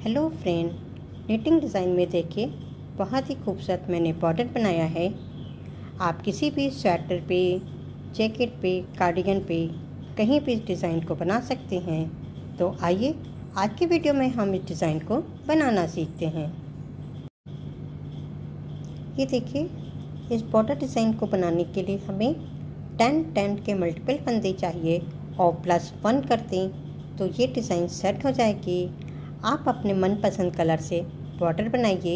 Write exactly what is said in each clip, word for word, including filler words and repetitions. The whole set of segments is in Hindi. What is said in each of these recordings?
हेलो फ्रेंड, निटिंग डिज़ाइन में देखिए बहुत ही खूबसूरत मैंने बॉर्डर बनाया है। आप किसी भी स्वेटर पे, जैकेट पे, कार्डिगन पे कहीं भी इस डिज़ाइन को बना सकते हैं। तो आइए आज की वीडियो में हम इस डिज़ाइन को बनाना सीखते हैं। ये देखिए, इस बॉर्डर डिज़ाइन को बनाने के लिए हमें टेन टेन के मल्टीपल फंदे चाहिए और प्लस वन कर दें तो ये डिज़ाइन सेट हो जाएगी। आप अपने मनपसंद कलर से बॉर्डर बनाइए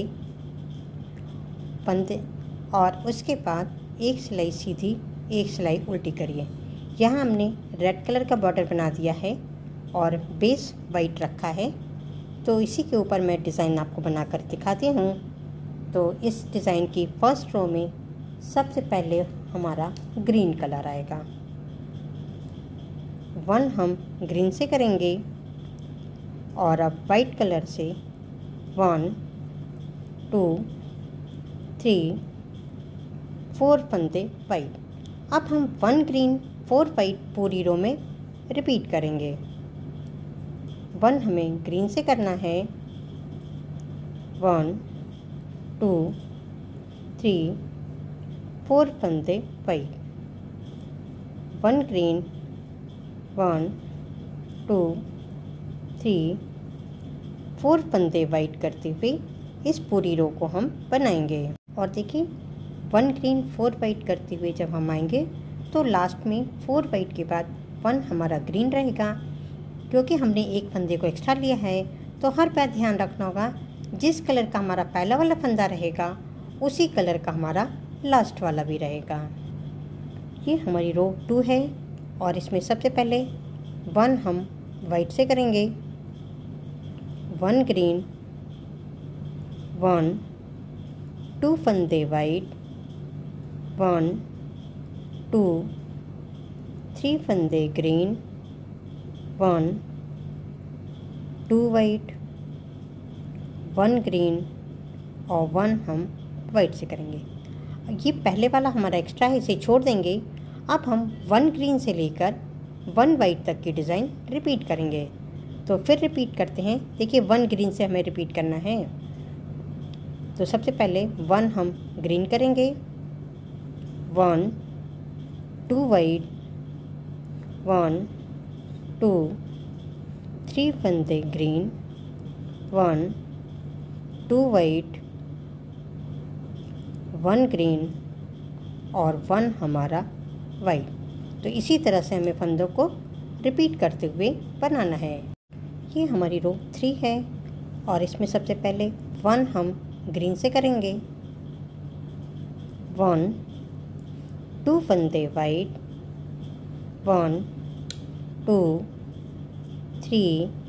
फंदे और उसके बाद एक सिलाई सीधी, एक सिलाई उल्टी करिए। यहाँ हमने रेड कलर का बॉर्डर बना दिया है और बेस वाइट रखा है। तो इसी के ऊपर मैं डिज़ाइन आपको बनाकर दिखाती हूँ। तो इस डिज़ाइन की फर्स्ट रो में सबसे पहले हमारा ग्रीन कलर आएगा। वन हम ग्रीन से करेंगे और अब वाइट कलर से वन टू थ्री फोर फंदे वाइट। अब हम वन ग्रीन फोर वाइट पूरी रो में रिपीट करेंगे। वन हमें ग्रीन से करना है, वन टू थ्री फोर फंदे white, one green, one two three four फंदे वाइट करते हुए इस पूरी रो को हम बनाएंगे। और देखिए, वन ग्रीन फोर वाइट करते हुए जब हम आएंगे तो लास्ट में फोर वाइट के बाद वन हमारा ग्रीन रहेगा। क्योंकि हमने एक फंदे को एक्स्ट्रा लिया है तो हर बार ध्यान रखना होगा जिस कलर का हमारा पहला वाला फंदा रहेगा उसी कलर का हमारा लास्ट वाला भी रहेगा। ये हमारी रो टू है और इसमें सबसे पहले वन हम वाइट से करेंगे, वन ग्रीन, वन टू फंदे वाइट, वन टू थ्री फंदे green, one two white, one green और वन हम वाइट से करेंगे। ये पहले वाला हमारा एक्स्ट्रा है, इसे छोड़ देंगे। अब हम वन ग्रीन से लेकर वन वाइट तक की डिज़ाइन रिपीट करेंगे। तो फिर रिपीट करते हैं। देखिए, वन ग्रीन से हमें रिपीट करना है। तो सबसे पहले वन हम ग्रीन करेंगे, one two white, one two three फंदे green, one two white, one green और वन हमारा वाइट। तो इसी तरह से हमें फंदों को रिपीट करते हुए बनाना है। ये हमारी रो थ्री है और इसमें सबसे पहले वन हम ग्रीन से करेंगे, वन टू फंदे white, one two three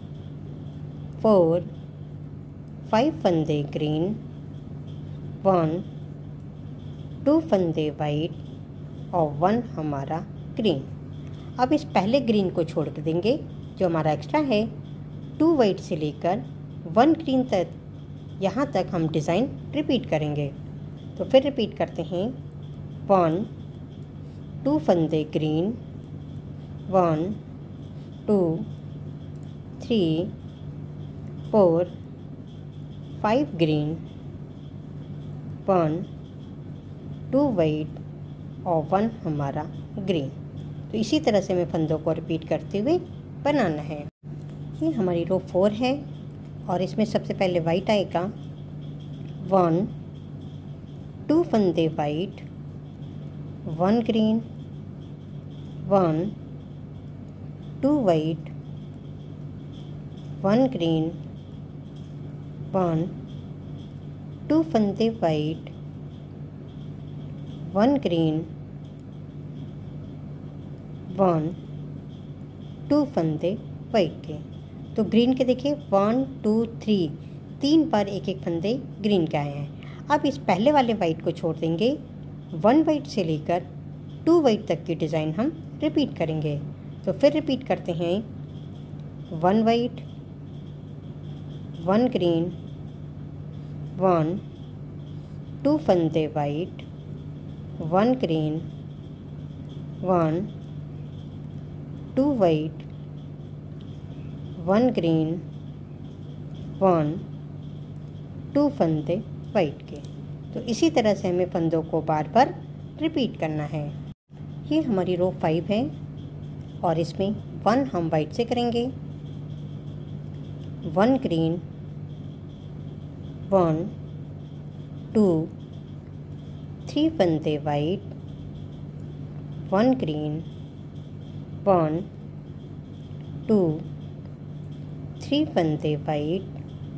four five फंदे ग्रीन, वन टू फंदे वाइट और वन हमारा ग्रीन। अब इस पहले ग्रीन को छोड़ कर देंगे जो हमारा एक्स्ट्रा है। टू वाइट से लेकर वन ग्रीन तक, यहाँ तक हम डिज़ाइन रिपीट करेंगे। तो फिर रिपीट करते हैं, वन टू फंदे green, one two three four five green, one two white और वन हमारा ग्रीन। तो इसी तरह से हमें फंदों को रिपीट करते हुए बनाना है। ये हमारी रो फोर है और इसमें सबसे पहले वाइट आएगा, वन टू फंदे white, one green, one two white, one green, one two फंदे white, one green, one two फंदे वाइट के। तो ग्रीन के देखिए वन टू थ्री, तीन बार एक एक फंदे ग्रीन के आए हैं। अब इस पहले वाले वाइट को छोड़ देंगे। वन वाइट से लेकर टू वाइट तक की डिज़ाइन हम रिपीट करेंगे। तो फिर रिपीट करते हैं, one white, one green, one two फंदे white, one green, one two white, one green, one, two फंदे वाइट के। तो इसी तरह से हमें फंदों को बार बार रिपीट करना है। ये हमारी रो फाइव है और इसमें वन हम वाइट से करेंगे, one green, one, two, three फंदे white, one green, one, two, three फंदे वाइट,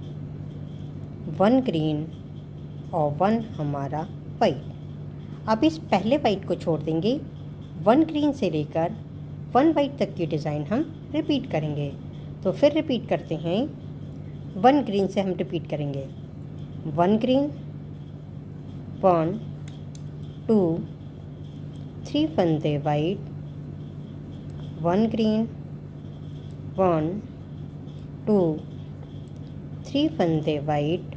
वन ग्रीन और वन हमारा वाइट। अब इस पहले वाइट को छोड़ देंगे, वन ग्रीन से लेकर वन वाइट तक की डिज़ाइन हम रिपीट करेंगे। तो फिर रिपीट करते हैं, वन ग्रीन से हम रिपीट करेंगे, one green, one, two, three फंदे white, one green, one, two, three फंदे वाइट,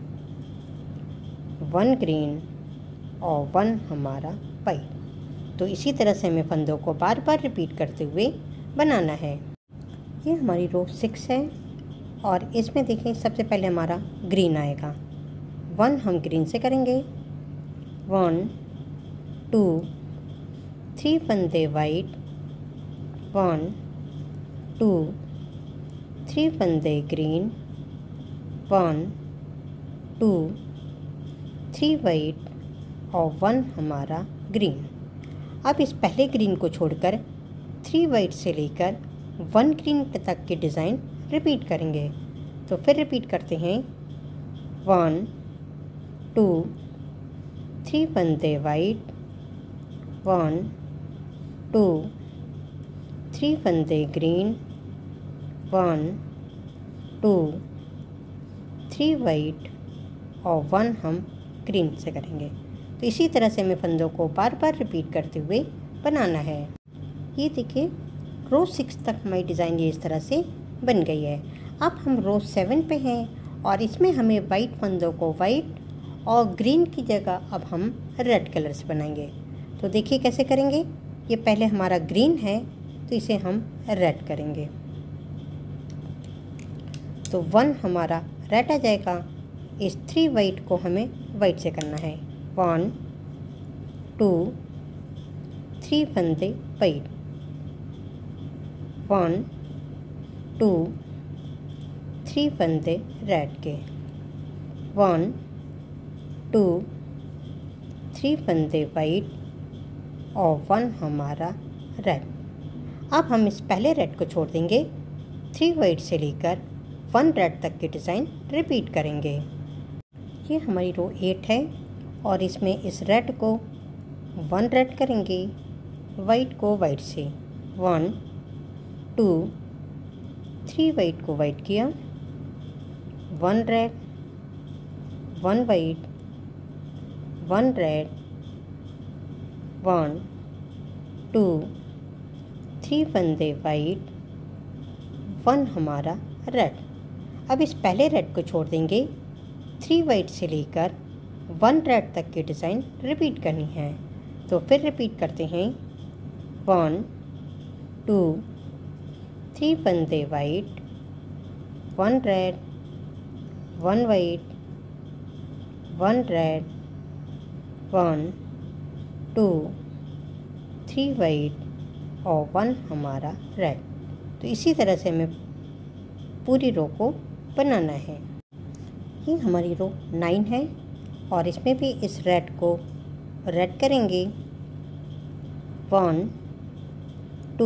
वन ग्रीन और वन हमारा वाइट। तो इसी तरह से हमें फंदों को बार बार रिपीट करते हुए बनाना है। ये हमारी रो सिक्स है और इसमें देखें सबसे पहले हमारा ग्रीन आएगा, वन हम ग्रीन से करेंगे, वन, टू, थ्री फंदे वाइट, वन, टू, थ्री फंदे green, one, two, three white और वन हमारा ग्रीन। अब इस पहले ग्रीन को छोड़कर थ्री वाइट से लेकर वन ग्रीन तक की डिज़ाइन रिपीट करेंगे। तो फिर रिपीट करते हैं, वन, टू, थ्री फंदे वाइट, वन, टू, थ्री फंदे green, one, two, three white और वन हम ग्रीन से करेंगे। तो इसी तरह से हमें फंदों को बार बार रिपीट करते हुए बनाना है। ये देखिए रो सिक्स तक हमारी डिज़ाइन ये इस तरह से बन गई है। अब हम रो सेवन पे हैं और इसमें हमें वाइट फंदों को वाइट और ग्रीन की जगह अब हम रेड कलर से बनाएंगे। तो देखिए कैसे करेंगे। ये पहले हमारा ग्रीन है तो इसे हम रेड करेंगे। तो वन हमारा रेड आ जाएगा। इस थ्री वाइट को हमें वाइट से करना है, वन, टू, थ्री फंदे वाइट, वन, टू, थ्री फंदे रेड के, वन, टू, थ्री फंदे वाइट और वन हमारा रेड। अब हम इस पहले रेड को छोड़ देंगे, थ्री वाइट से लेकर वन रेड तक की डिज़ाइन रिपीट करेंगे। ये हमारी रो एट है और इसमें इस रेड को वन रेड करेंगे, वाइट को वाइट से, वन, टू, थ्री वाइट को वाइट किया, one red, one white, one red, one, two, three फंदे वाइट, वन हमारा रेड। अब इस पहले रेड को छोड़ देंगे, थ्री वाइट से लेकर वन रेड तक की डिज़ाइन रिपीट करनी है। तो फिर रिपीट करते हैं, वन, टू, थ्री फंदे white, one red, one white, one red, one, two, three white और वन हमारा रेड। तो इसी तरह से हमें पूरी रो को बनाना है। ये हमारी रो नाइन है और इसमें भी इस रेड को रेड करेंगे, वन, टू,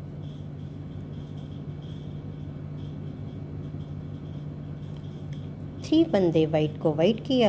थ्री फंदे वाइट को वाइट किया,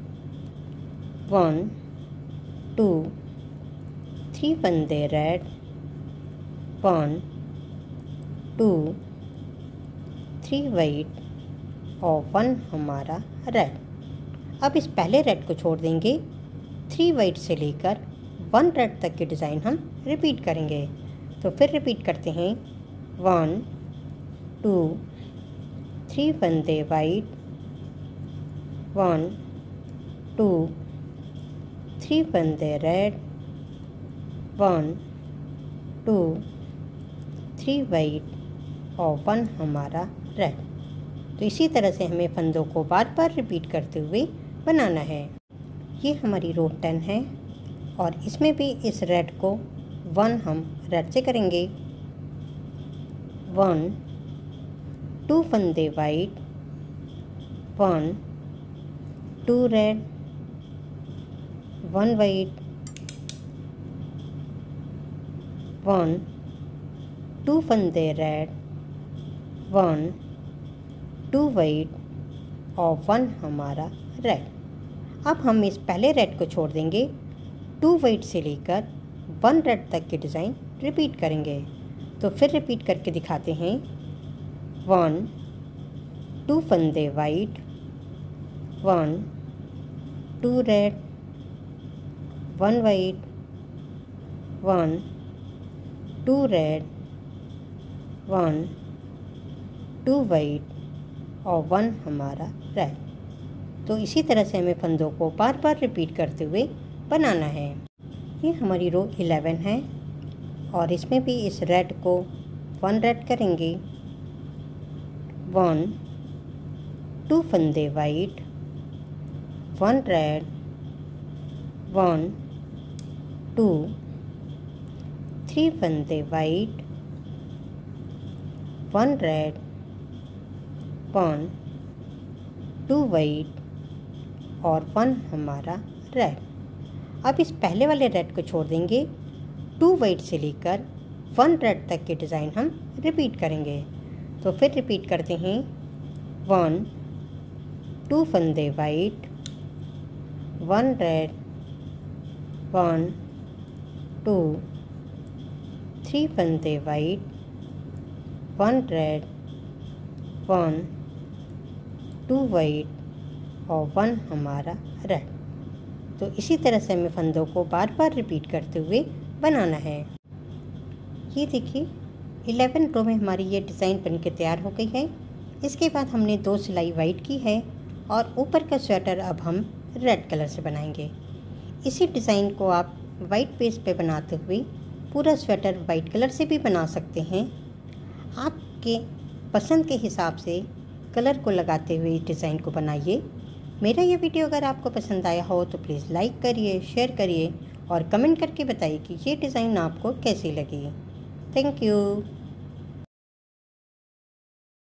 वन, टू, थ्री फंदे red, one, two, three white और वन हमारा रेड। अब इस पहले रेड को छोड़ देंगे, थ्री वाइट से लेकर वन रेड तक की डिज़ाइन हम रिपीट करेंगे। तो फिर रिपीट करते हैं, वन, टू, थ्री फंदे वाइट, वन, टू, थ्री फंदे red, one, two, three white और वन हमारा रेड। तो इसी तरह से हमें फंदों को बार बार रिपीट करते हुए बनाना है। ये हमारी रो टेन है और इसमें भी इस रेड को वन हम रेड से करेंगे। वन, टू फंदे white, one, two red, one white, one, two फंदे रेड, वन, टू वाइट और वन हमारा रेड। अब हम इस पहले रेड को छोड़ देंगे, टू वाइट से लेकर वन रेड तक की डिज़ाइन रिपीट करेंगे। तो फिर रिपीट करके दिखाते हैं। वन, टू फंदे white, one, two red, one white, one, two red, one, two white और वन हमारा रेड। तो इसी तरह से हमें फंदों को बार बार रिपीट करते हुए बनाना है। ये हमारी रो इलेवन है और इसमें भी इस रेड को वन रेड करेंगे। वन, टू फंदे white, one red, one, two, three फंदे white, one red, one, two white और वन हमारा रेड। अब इस पहले वाले रेड को छोड़ देंगे, टू वाइट से लेकर वन रेड तक की डिज़ाइन हम रिपीट करेंगे। तो फिर रिपीट करते हैं। वन, टू फंदे white, one red, one, two, three फंदे white, one red, one, two white और वन हमारा रेड। तो इसी तरह से हमें फंदों को बार बार रिपीट करते हुए बनाना है। ये देखिए इलेवन रो में हमारी ये डिज़ाइन बनके तैयार हो गई है। इसके बाद हमने दो सिलाई वाइट की है और ऊपर का स्वेटर अब हम रेड कलर से बनाएंगे। इसी डिज़ाइन को आप वाइट पेज पे बनाते हुए पूरा स्वेटर वाइट कलर से भी बना सकते हैं। आपके पसंद के हिसाब से कलर को लगाते हुए इस डिज़ाइन को बनाइए। मेरा ये वीडियो अगर आपको पसंद आया हो तो प्लीज़ लाइक करिए, शेयर करिए और कमेंट करके बताइए कि ये डिज़ाइन आपको कैसी लगी। Thank you.